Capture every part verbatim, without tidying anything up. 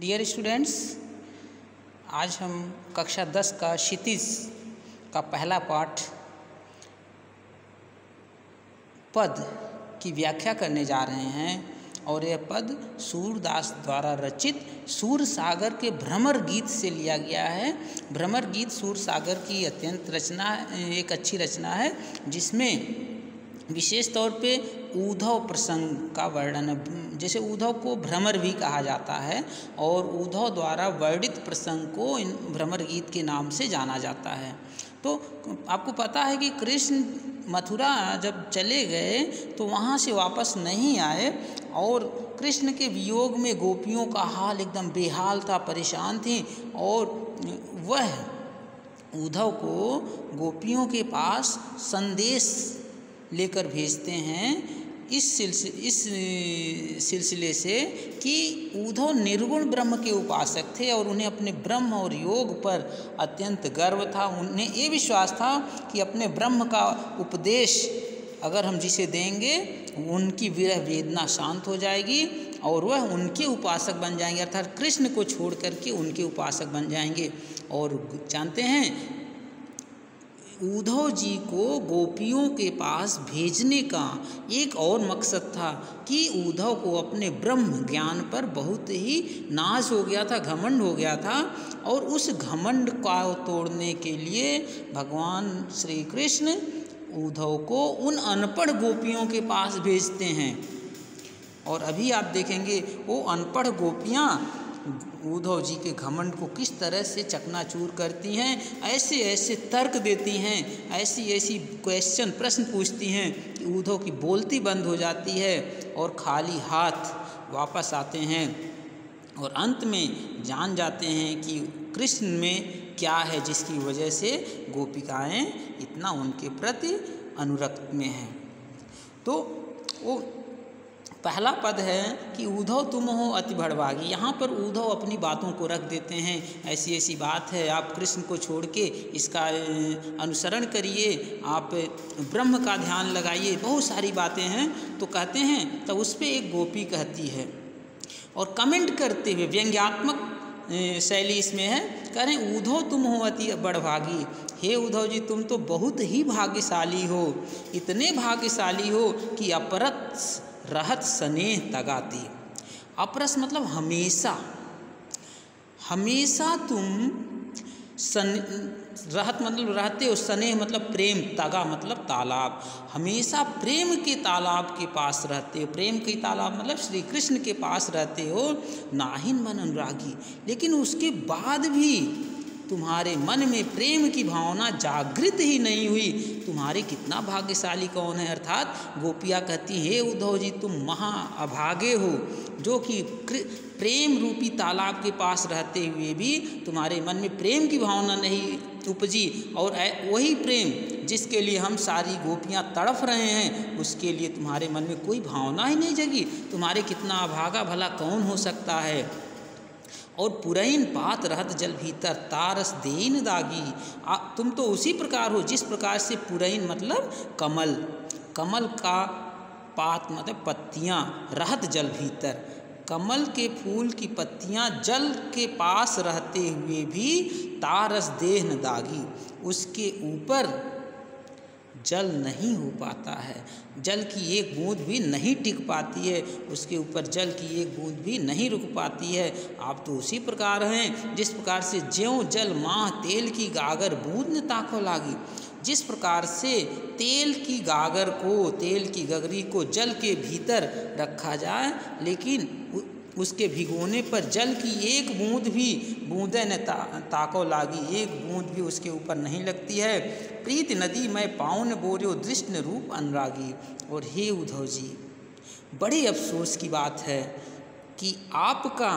Dear students, आज हम कक्षा दस का क्षितिज का पहला पाठ पद की व्याख्या करने जा रहे हैं और यह पद सूरदास द्वारा रचित सूरसागर के भ्रमर गीत से लिया गया है। भ्रमर गीत सूरसागर की अत्यंत रचना एक अच्छी रचना है, जिसमें विशेष तौर पे ऊधव प्रसंग का वर्णन है। जैसे ऊधव को भ्रमर भी कहा जाता है और ऊधव द्वारा वर्णित प्रसंग को इन भ्रमर गीत के नाम से जाना जाता है। तो आपको पता है कि कृष्ण मथुरा जब चले गए तो वहाँ से वापस नहीं आए और कृष्ण के वियोग में गोपियों का हाल एकदम बेहाल था, परेशान थी और वह ऊधव को गोपियों के पास संदेश लेकर भेजते हैं इस सिलसिले इस सिलसिले से कि ऊधव निर्गुण ब्रह्म के उपासक थे और उन्हें अपने ब्रह्म और योग पर अत्यंत गर्व था। उन्हें ये विश्वास था कि अपने ब्रह्म का उपदेश अगर हम जिसे देंगे उनकी विरह वेदना शांत हो जाएगी और वह उनके उपासक बन जाएंगे, अर्थात कृष्ण को छोड़ करके उनके उपासक बन जाएंगे। और जानते हैं, ऊधव जी को गोपियों के पास भेजने का एक और मकसद था कि ऊधव को अपने ब्रह्म ज्ञान पर बहुत ही नाज हो गया था, घमंड हो गया था और उस घमंड को तोड़ने के लिए भगवान श्री कृष्ण ऊधव को उन अनपढ़ गोपियों के पास भेजते हैं। और अभी आप देखेंगे वो अनपढ़ गोपियाँ ऊधव जी के घमंड को किस तरह से चकनाचूर करती हैं, ऐसे ऐसे तर्क देती हैं, ऐसी ऐसी क्वेश्चन प्रश्न पूछती हैं कि ऊधव की बोलती बंद हो जाती है और खाली हाथ वापस आते हैं और अंत में जान जाते हैं कि कृष्ण में क्या है जिसकी वजह से गोपिकाएं इतना उनके प्रति अनुरक्त में हैं। तो वो पहला पद है कि ऊधव तुम हो अति बड़भागी। यहाँ पर ऊधव अपनी बातों को रख देते हैं, ऐसी ऐसी बात है, आप कृष्ण को छोड़ के इसका अनुसरण करिए, आप ब्रह्म का ध्यान लगाइए, बहुत सारी बातें हैं। तो कहते हैं, तब उस पर एक गोपी कहती है और कमेंट करते हुए व्यंग्यात्मक शैली इसमें है, कह रहे हैं ऊधव तुम हो अति बड़भागी। हे ऊधव जी, तुम तो बहुत ही भाग्यशाली हो, इतने भाग्यशाली हो कि अपरत रहत स्नेह तगाती। अपरस मतलब हमेशा, हमेशा तुम सन रहत मतलब रहते हो, स्नेह मतलब प्रेम, तगा मतलब तालाब, हमेशा प्रेम के तालाब के पास रहते हो। प्रेम के तालाब मतलब श्री कृष्ण के पास रहते हो। नाहिन मन अनुरागी, लेकिन उसके बाद भी तुम्हारे मन में प्रेम की भावना जागृत ही नहीं हुई, तुम्हारे कितना भाग्यशाली कौन है। अर्थात गोपियाँ कहती हे उद्धव जी, तुम महा अभागे हो जो कि प्रेम रूपी तालाब के पास रहते हुए भी तुम्हारे मन में प्रेम की भावना नहीं उपजी, और वही प्रेम जिसके लिए हम सारी गोपियाँ तड़फ रहे हैं उसके लिए तुम्हारे मन में कोई भावना ही नहीं जगी। तुम्हारे कितना अभागा भला कौन हो सकता है। और पुरैन पात रहत जल भीतर तारस देन दागी। आ, तुम तो उसी प्रकार हो जिस प्रकार से पुरैन मतलब कमल, कमल का पात मतलब पत्तियाँ, रहत जल भीतर, कमल के फूल की पत्तियाँ जल के पास रहते हुए भी तारस देह दागी, उसके ऊपर जल नहीं हो पाता है, जल की एक बूंद भी नहीं टिक पाती है, उसके ऊपर जल की एक बूंद भी नहीं रुक पाती है। आप तो उसी प्रकार हैं जिस प्रकार से ज्यों जल माह तेल की गागर बूंद न ताको लागी। जिस प्रकार से तेल की गागर को, तेल की गगरी को जल के भीतर रखा जाए लेकिन उसके भिगोने पर जल की एक बूंद भी बूंदे न ता, ताको लागी, एक बूंद भी उसके ऊपर नहीं लगती है। प्रीत नदी में पाउन बोर्यो दृष्ण रूप अनुरागी। और हे उद्धव जी, बड़े अफसोस की बात है कि आपका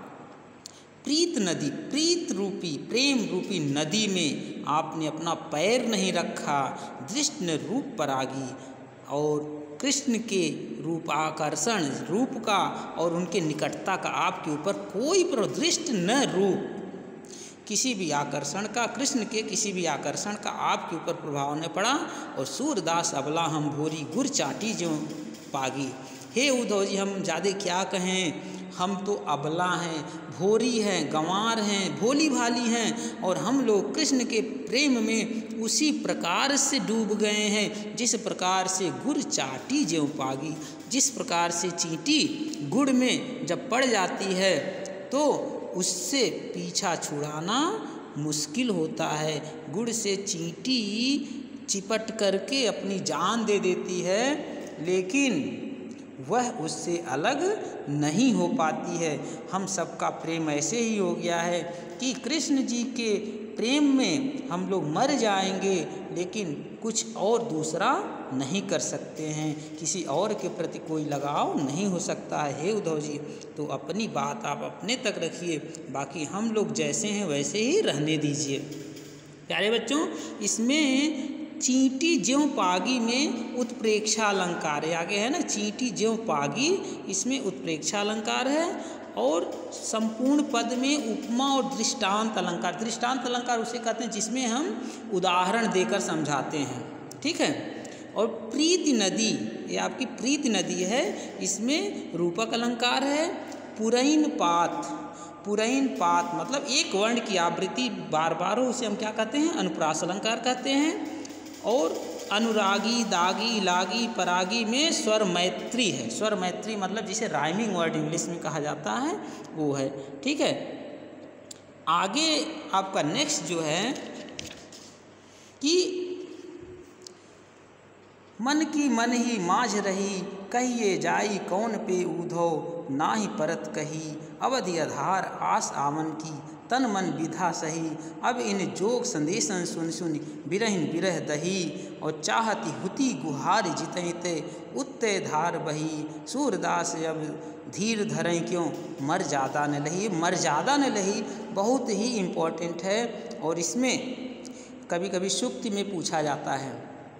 प्रीत नदी, प्रीत रूपी प्रेम रूपी नदी में आपने अपना पैर नहीं रखा, दृष्ण रूप परागी। और कृष्ण के रूप आकर्षण रूप का और उनके निकटता का आपके ऊपर कोई प्रदृष्ट न रूप, किसी भी आकर्षण का, कृष्ण के किसी भी आकर्षण का आपके ऊपर प्रभाव न पड़ा। और सूरदास अबला हम भोरी गुर चाटी जो पागी। हे उद्धव जी, हम ज़्यादा क्या कहें, हम तो अबला हैं, भोरी हैं, गंवार हैं, भोली भाली हैं, और हम लोग कृष्ण के प्रेम में उसी प्रकार से डूब गए हैं जिस प्रकार से गुड़ चाटी ज्यों पागी। जिस प्रकार से चींटी गुड़ में जब पड़ जाती है तो उससे पीछा छुड़ाना मुश्किल होता है। गुड़ से चींटी चिपट करके अपनी जान दे देती है, लेकिन वह उससे अलग नहीं हो पाती है। हम सबका प्रेम ऐसे ही हो गया है कि कृष्ण जी के प्रेम में हम लोग मर जाएंगे, लेकिन कुछ और दूसरा नहीं कर सकते हैं, किसी और के प्रति कोई लगाव नहीं हो सकता है। हे उद्धव जी, तो अपनी बात आप अपने तक रखिए, बाकी हम लोग जैसे हैं वैसे ही रहने दीजिए। प्यारे बच्चों, इसमें चींटी ज्यों पागी में उत्प्रेक्षा अलंकार है, आगे है ना, चींटी ज्यों पागी, इसमें उत्प्रेक्षा अलंकार है। और संपूर्ण पद में उपमा और दृष्टांत अलंकार, दृष्टांत अलंकार उसे कहते हैं जिसमें हम उदाहरण देकर समझाते हैं, ठीक है। और प्रीति नदी, ये आपकी प्रीति नदी है, इसमें रूपक अलंकार है। पुरैन पात, पुरैन पात मतलब एक वर्ण की आवृत्ति बार बार हो, उसे हम क्या कहते हैं, अनुप्रास अलंकार कहते हैं। और अनुरागी, दागी, लागी, परागी में स्वर मैत्री है। स्वर मैत्री मतलब जिसे राइमिंग वर्ड इंग्लिश में कहा जाता है वो है, ठीक है। आगे आपका नेक्स्ट जो है कि मन की मन ही माझ रही, कहिए जाई कौन पे उधो, ना ही परत कही, अवधि आधार आस आवन की, तन मन विधा सही। अब इन जोग संदेशन सुन सुन, बिरहिन बिरह दही, और चाहती हुती गुहार जितते, उत्ते धार बही। सूरदास अब धीर धरें क्यों, मर जादा न लही। मर जादा न लही बहुत ही इम्पोर्टेंट है, और इसमें कभी कभी सूक्ति में पूछा जाता है।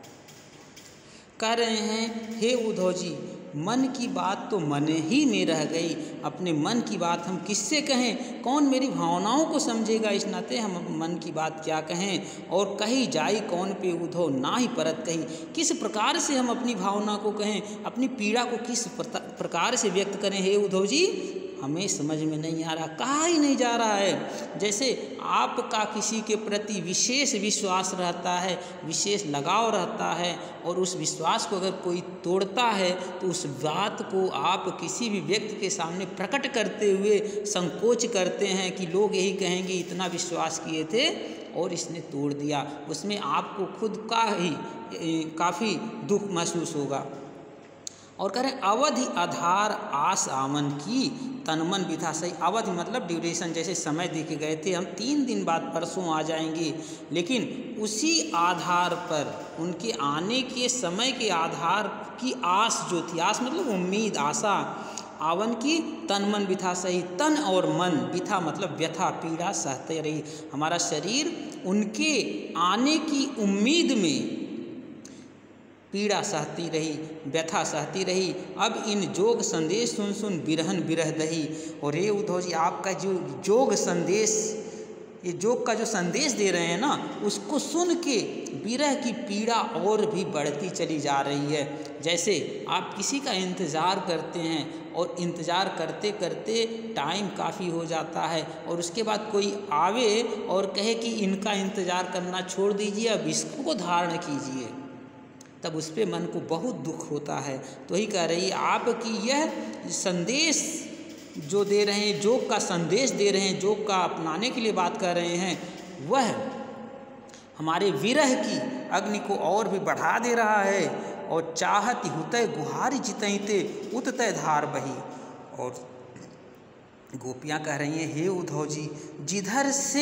कह रहे हैं, हे उद्धव जी, मन की बात तो मन ही में रह गई, अपने मन की बात हम किससे कहें, कौन मेरी भावनाओं को समझेगा, इस नाते हम मन की बात क्या कहें। और कही जाई कौन पे उद्धव, ना ही परत कही, किस प्रकार से हम अपनी भावना को कहें, अपनी पीड़ा को किस प्रकार से व्यक्त करें। हे उद्धव जी, हमें समझ में नहीं आ रहा, कहा ही नहीं जा रहा है। जैसे आपका किसी के प्रति विशेष विश्वास रहता है, विशेष लगाव रहता है, और उस विश्वास को अगर कोई तोड़ता है तो उस बात को आप किसी भी व्यक्ति के सामने प्रकट करते हुए संकोच करते हैं कि लोग यही कहेंगे इतना विश्वास किए थे और इसने तोड़ दिया। उसमें आपको खुद का ही काफ़ी दुख महसूस होगा। और कह रहे अवधि आधार आस आमन की, तनमन विधा सही। अवधि मतलब ड्यूरेशन, जैसे समय दे के गए थे हम तीन दिन बाद परसों आ जाएंगे, लेकिन उसी आधार पर उनके आने के समय के आधार की आस जो थी, आस मतलब उम्मीद, आशा, आवन की, तन मन व्यथा सही। तन और मन, व्यथा मतलब व्यथा, पीड़ा सहते रही। हमारा शरीर उनके आने की उम्मीद में पीड़ा सहती रही, व्यथा सहती रही। अब इन जोग संदेश सुन सुन बिरहन बिरह दही। और ये उद्धव जी, आपका जो जोग संदेश, ये जोग का जो संदेश दे रहे हैं ना, उसको सुन के विरह की पीड़ा और भी बढ़ती चली जा रही है। जैसे आप किसी का इंतज़ार करते हैं और इंतज़ार करते करते टाइम काफ़ी हो जाता है, और उसके बाद कोई आवे और कहे कि इनका इंतज़ार करना छोड़ दीजिए, अब इसको धारण कीजिए, तब उस पर मन को बहुत दुख होता है। तो ही कह रही है, आपकी यह संदेश जो दे रहे हैं, जोग का संदेश दे रहे हैं, जोग का अपनाने के लिए बात कर रहे हैं, वह हमारे विरह की अग्नि को और भी बढ़ा दे रहा है। और चाहत हुतय गुहारी जितते उततय धार बही। और गोपियाँ कह रही हैं, हे उद्धव जी, जिधर से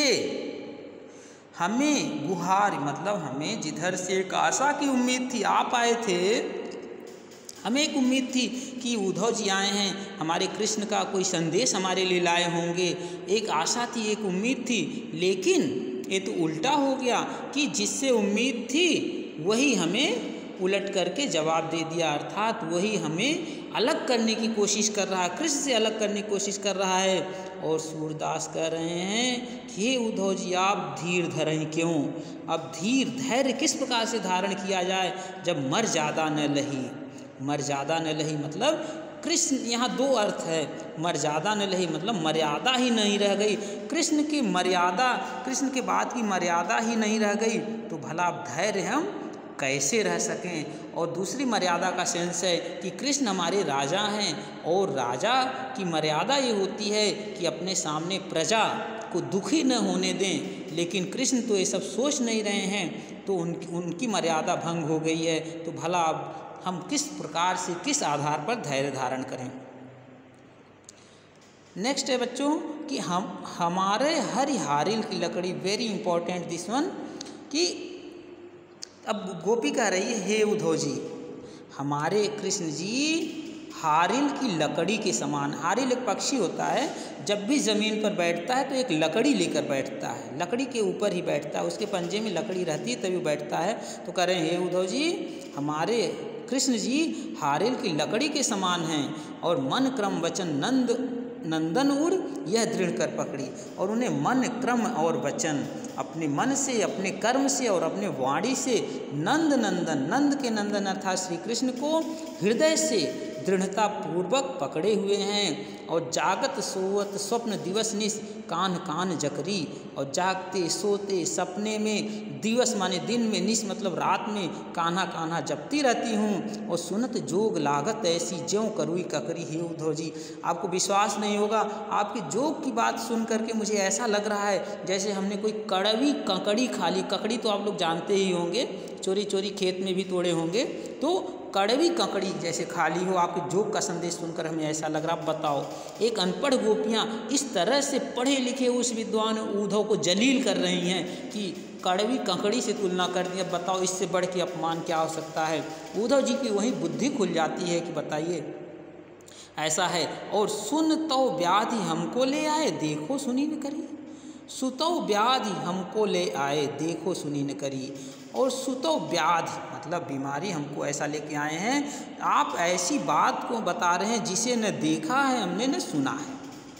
हमें गुहार मतलब हमें जिधर से एक आशा की उम्मीद थी, आप आए थे, हमें एक उम्मीद थी कि उद्धव जी आए हैं, हमारे कृष्ण का कोई संदेश हमारे लिए लाए होंगे, एक आशा थी, एक उम्मीद थी, लेकिन ये तो उल्टा हो गया कि जिससे उम्मीद थी वही हमें उलट करके जवाब दे दिया। अर्थात वही हमें अलग करने की कोशिश कर रहा है, कृष्ण से अलग करने की कोशिश कर रहा है। और सूरदास कह रहे हैं कि हे उद्धव जी, आप धीर धरें क्यों। अब धीर धैर्य किस प्रकार से धारण किया जाए जब मर ज़्यादा न लही। मर ज़्यादा न लही मतलब कृष्ण, यहाँ दो अर्थ है, मर्यादा न रही मतलब मर्यादा ही नहीं रह गई, कृष्ण की मर्यादा, कृष्ण के बाद की मर्यादा ही नहीं रह गई, तो भला अब धैर्य हम कैसे रह सकें। और दूसरी मर्यादा का सेंस है कि कृष्ण हमारे राजा हैं और राजा की मर्यादा ये होती है कि अपने सामने प्रजा को दुखी न होने दें, लेकिन कृष्ण तो ये सब सोच नहीं रहे हैं, तो उनकी उनकी मर्यादा भंग हो गई है, तो भला अब हम किस प्रकार से, किस आधार पर धैर्य धारण करें। नेक्स्ट है बच्चों कि हम हमारे हरि हारिल की लकड़ी, वेरी इंपॉर्टेंट दिस वन, कि अब गोपी कह रही है हे उद्धव जी, हमारे कृष्ण जी हारिल की लकड़ी के समान, हारिल एक पक्षी होता है, जब भी ज़मीन पर बैठता है तो एक लकड़ी लेकर बैठता है, लकड़ी के ऊपर ही बैठता है, उसके पंजे में लकड़ी रहती है तभी बैठता है। तो कह रहे हैं हे उद्धव जी, हमारे कृष्ण जी हारिल की लकड़ी के समान हैं और मन क्रम वचन नंद नंदन उर यह दृढ़ कर पकड़ी, और उन्हें मन क्रम और वचन अपने मन से, अपने कर्म से और अपने वाणी से नंद नंदन, नंद के नंदन अर्थात श्री कृष्ण को हृदय से दृढ़ता पूर्वक पकड़े हुए हैं। और जागत सोवत स्वप्न दिवस निश कान कान जकरी, और जागते सोते सपने में, दिवस माने दिन में, निश मतलब रात में, कान्हा कान्हा जपती रहती हूँ, और सुनत जोग लागत ऐसी ज्यों करुई ककरी। हे उद्धव जी, आपको विश्वास नहीं होगा, आपकी जोग की बात सुन करके मुझे ऐसा लग रहा है जैसे हमने कोई कड़वी ककड़ी खा ली। ककड़ी तो आप लोग जानते ही होंगे, चोरी चोरी खेत में भी तोड़े होंगे, तो कड़वी ककड़ी जैसे खाली हो। आपके जोग का संदेश सुनकर हमें ऐसा लग रहा। बताओ, एक अनपढ़ गोपियाँ इस तरह से पढ़े लिखे उस विद्वान उद्धव को जलील कर रही हैं कि कड़वी ककड़ी से तुलना कर दिया। बताओ, इससे बढ़ के अपमान क्या हो सकता है। उद्धव जी की वही बुद्धि खुल जाती है कि बताइए ऐसा है। और सुन तो व्याधि हमको ले आए, देखो सुनी न करी। सुतो व्याधि हमको ले आए, देखो सुनी न करी। और सुतो व्याधि मतलब बीमारी हमको ऐसा लेके आए हैं, आप ऐसी बात को बता रहे हैं जिसे न देखा है हमने न सुना है।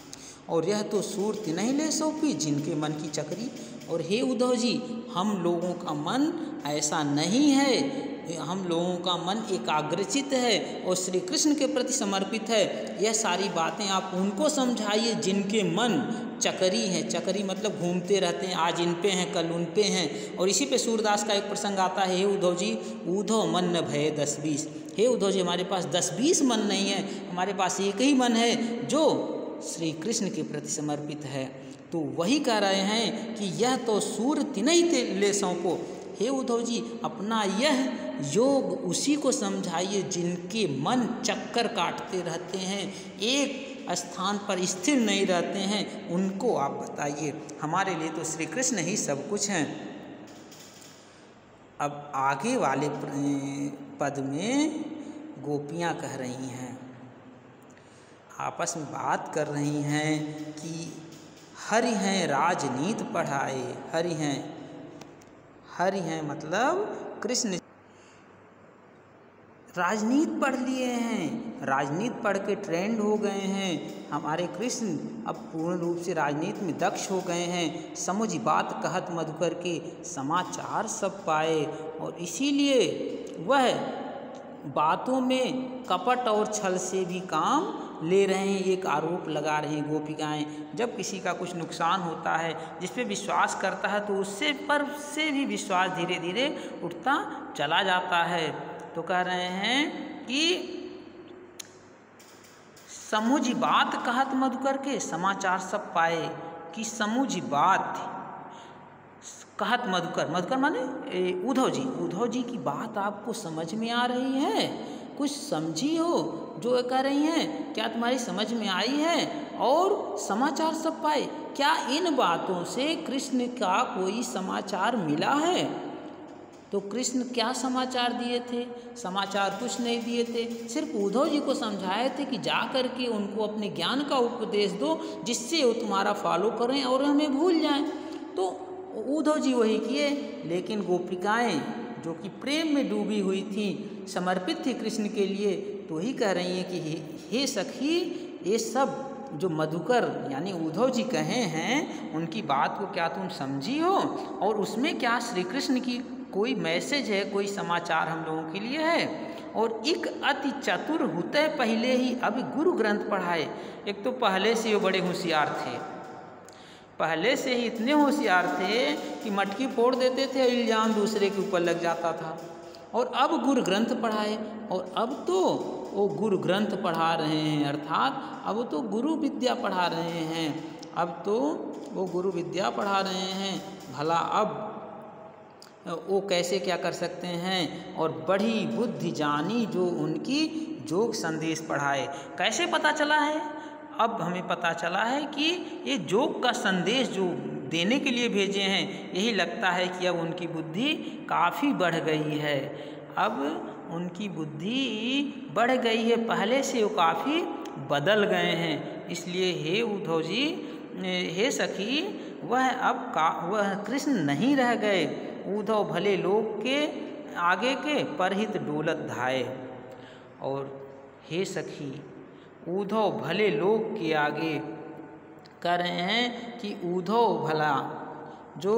और यह तो सूरत नहीं ले सौंपी जिनके मन की चकरी। और हे उद्धव जी, हम लोगों का मन ऐसा नहीं है, हम लोगों का मन एकाग्रचित है और श्री कृष्ण के प्रति समर्पित है। यह सारी बातें आप उनको समझाइए जिनके मन चकरी हैं। चकरी मतलब घूमते रहते हैं, आज इन पे हैं कल उन पे हैं। और इसी पे सूरदास का एक प्रसंग आता है, हे उद्धव जी, उद्धव मन न भय दस बीस। हे उद्धव जी, हमारे पास दस बीस मन नहीं है, हमारे पास एक ही मन है जो श्री कृष्ण के प्रति समर्पित है। तो वही कह रहे हैं कि यह तो सूर तिनहि ते ले सौंपो। हे उद्धव जी, अपना यह योग उसी को समझाइए जिनके मन चक्कर काटते रहते हैं, एक स्थान पर स्थिर नहीं रहते हैं, उनको आप बताइए। हमारे लिए तो श्री कृष्ण ही सब कुछ हैं। अब आगे वाले पद में गोपियाँ कह रही हैं, आपस में बात कर रही हैं कि हरि हैं राजनीति पढ़ाए। हरि हैं, हरि हैं मतलब कृष्ण राजनीति पढ़ लिए हैं, राजनीति पढ़ के ट्रेंड हो गए हैं। हमारे कृष्ण अब पूर्ण रूप से राजनीति में दक्ष हो गए हैं। समझ बात कहत मधुकर के समाचार सब पाए, और इसीलिए वह बातों में कपट और छल से भी काम ले रहे हैं। एक आरोप लगा रही हैं गोपिकाएँ, जब किसी का कुछ नुकसान होता है, जिस पे विश्वास करता है, तो उससे पर से भी विश्वास धीरे धीरे उठता चला जाता है। तो कह रहे हैं कि समूझ बात कहत मधुकर के समाचार सब पाए, कि समूझ बात कहत मधुकर, मधुकर माने उद्धव जी, उद्धव जी की बात आपको समझ में आ रही है, कुछ समझी हो जो कह रही हैं, क्या तुम्हारी समझ में आई है। और समाचार सब पाए, क्या इन बातों से कृष्ण का कोई समाचार मिला है। तो कृष्ण क्या समाचार दिए थे, समाचार कुछ नहीं दिए थे, सिर्फ उद्धव जी को समझाए थे कि जा कर के उनको अपने ज्ञान का उपदेश दो, जिससे वो तुम्हारा फॉलो करें और हमें भूल जाएं। तो उद्धव जी वही किए, लेकिन गोपिकाएं जो कि प्रेम में डूबी हुई थी, समर्पित थी कृष्ण के लिए, तो ही कह रही हैं कि हे सखी, ये सब जो मधुकर यानी उद्धव जी कहे हैं, उनकी बात को क्या तुम समझी हो, और उसमें क्या श्री कृष्ण की कोई मैसेज है, कोई समाचार हम लोगों के लिए है। और एक अति चतुर होते पहले ही अभी गुरु ग्रंथ पढ़ाए। एक तो पहले से वो बड़े होशियार थे, पहले से ही इतने होशियार थे कि मटकी फोड़ देते थे, इल्ज़ाम दूसरे के ऊपर लग जाता था। और अब गुरु ग्रंथ पढ़ाए, और अब तो वो गुरु ग्रंथ पढ़ा रहे हैं, अर्थात अब तो गुरु विद्या पढ़ा रहे हैं, अब तो वो गुरु विद्या पढ़ा रहे हैं। भला अब वो कैसे क्या कर सकते हैं। और बड़ी बुद्धि जानी जो उनकी जोग संदेश पढ़ाए। कैसे पता चला है? अब हमें पता चला है कि ये जोग का संदेश जो देने के लिए भेजे हैं, यही लगता है कि अब उनकी बुद्धि काफ़ी बढ़ गई है। अब उनकी बुद्धि बढ़ गई है, पहले से वो काफ़ी बदल गए हैं। इसलिए हे उद्धव जी, हे सखी, वह अब का वह कृष्ण नहीं रह गए। उद्धव भले लोग के आगे के परहित डोलत धाये। और हे सखी, उद्धव भले लोग के आगे कह रहे हैं कि उद्धव भला जो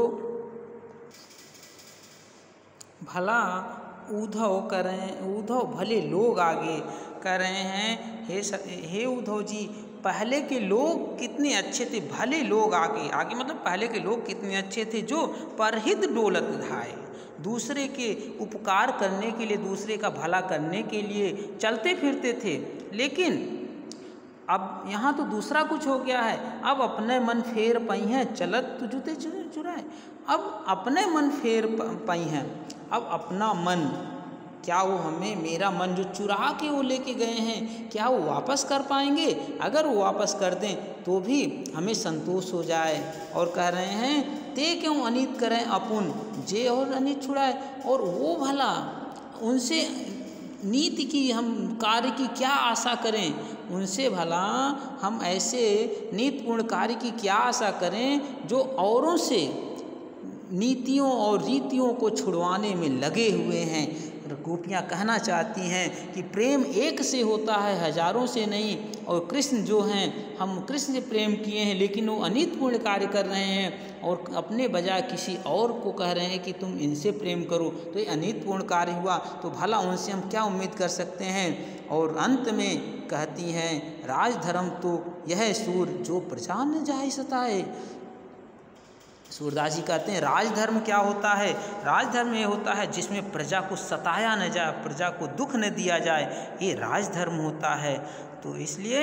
भला उद्धव कर रहे हैं, उद्धव भले लोग आगे कह रहे हैं। हे हे उद्धव जी, पहले के लोग कितने अच्छे थे, भले लोग आगे आगे मतलब पहले के लोग कितने अच्छे थे जो परहित डोलत धाये, दूसरे के उपकार करने के लिए, दूसरे का भला करने के लिए चलते फिरते थे। लेकिन अब यहाँ तो दूसरा कुछ हो गया है। अब अपने मन फेर पई हैं, चलत तो जूते चुराए। अब अपने मन फेर पई हैं, अब अपना मन, क्या वो हमें, मेरा मन जो चुरा के वो लेके गए हैं, क्या वो वापस कर पाएंगे? अगर वो वापस कर दें तो भी हमें संतोष हो जाए। और कह रहे हैं, ते क्यों अनित करें अपुन, जे और अनित छुड़ाए। और वो भला उनसे नीति की, हम कार्य की क्या आशा करें? उनसे भला हम ऐसे नीतिपूर्ण कार्य की क्या आशा करें जो औरों से नीतियों और रीतियों को छुड़वाने में लगे हुए हैं। गोपियाँ कहना चाहती हैं कि प्रेम एक से होता है, हजारों से नहीं। और कृष्ण जो हैं, हम कृष्ण से प्रेम किए हैं, लेकिन वो अनितपूर्ण कार्य कर रहे हैं और अपने बजाय किसी और को कह रहे हैं कि तुम इनसे प्रेम करो, तो ये अनितपूर्ण कार्य हुआ। तो भला उनसे हम क्या उम्मीद कर सकते हैं। और अंत में कहती हैं, राजधर्म तो यह सूर जो प्रजा न जाए सताए। सूरदास जी कहते हैं, राजधर्म क्या होता है? राजधर्म ये होता है जिसमें प्रजा को सताया न जाए, प्रजा को दुख न दिया जाए, ये राजधर्म होता है। तो इसलिए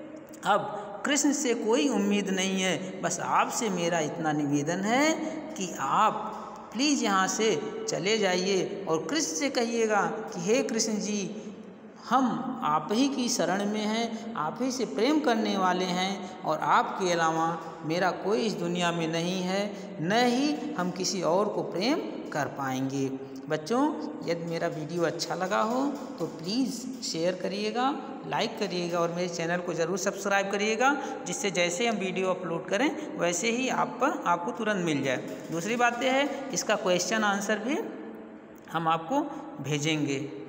अब कृष्ण से कोई उम्मीद नहीं है, बस आपसे मेरा इतना निवेदन है कि आप प्लीज़ यहाँ से चले जाइए और कृष्ण से कहिएगा कि हे कृष्ण जी, हम आप ही की शरण में हैं, आप ही से प्रेम करने वाले हैं, और आपके अलावा मेरा कोई इस दुनिया में नहीं है, न ही हम किसी और को प्रेम कर पाएंगे। बच्चों, यदि मेरा वीडियो अच्छा लगा हो तो प्लीज़ शेयर करिएगा, लाइक करिएगा और मेरे चैनल को ज़रूर सब्सक्राइब करिएगा, जिससे जैसे हम वीडियो अपलोड करें वैसे ही आप पर आपको तुरंत मिल जाए। दूसरी बात यह है, इसका क्वेश्चन आंसर भी हम आपको भेजेंगे।